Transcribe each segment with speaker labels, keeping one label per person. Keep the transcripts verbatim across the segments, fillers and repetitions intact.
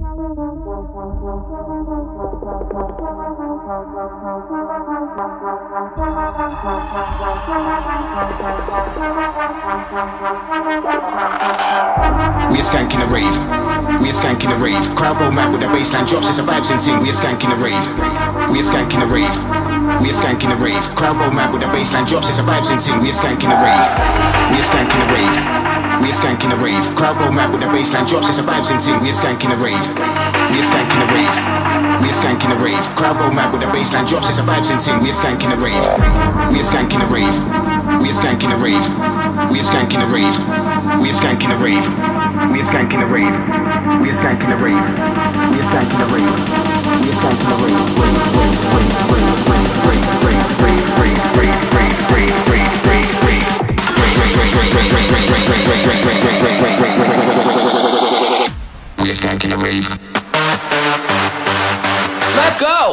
Speaker 1: We are skanking the rave, we are skanking the rave. Crowd roll mad with the bassline drops, it's a vibes and ting. We are skanking the rave, we are skanking the rave, we are skanking the rave. Crowd roll mad with the bassline drops, it's a vibes and ting. We are skanking the rave, we are skanking the rave, we are skanking the rave. Crowd roll mad with the bassline drops, it's a vibes and ting. We are skanking the rave, we are skanking the rave, we are skanking the rave. Crowd roll mad with the bassline drops, it's a vibes and ting. We are skanking the rave, we are skanking the rave, we are skanking the rave, we are skanking the rave, we are skanking the rave. We are skanking the rave. We are skanking the rave. We are skanking the rave. We are skanking the rave. Rave, rave, rave, rave, rave, rave, rave, rave, rave, rave, rave, rave, rave, rave, rave. We are skanking the rave. Let's go.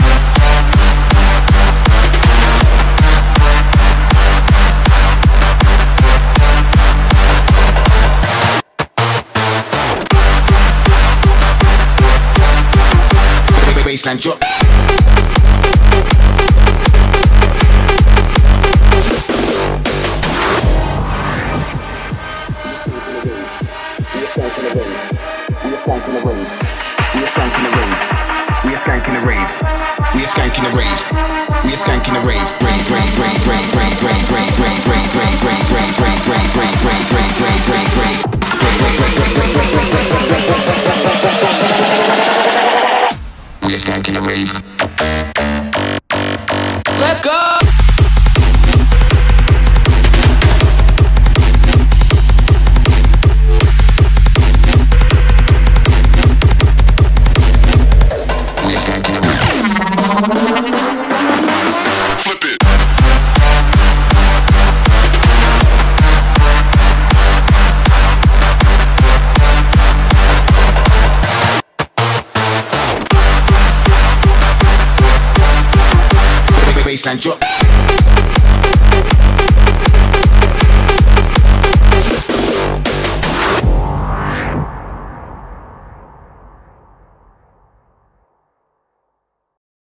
Speaker 1: Baseline drop. We are skanking the rave. We are skanking the rave. We are skanking the rave. We are skanking the rave. We are skanking the rave. Rave, rave, rave, rave, rave, rave, rave, rave, rave, rave, rave, rave, rave, rave, rave, rave, rave, rave, rave, rave. We are skanking the rave. Let's go! We are skanking the rave. Flip it. Baseline drop.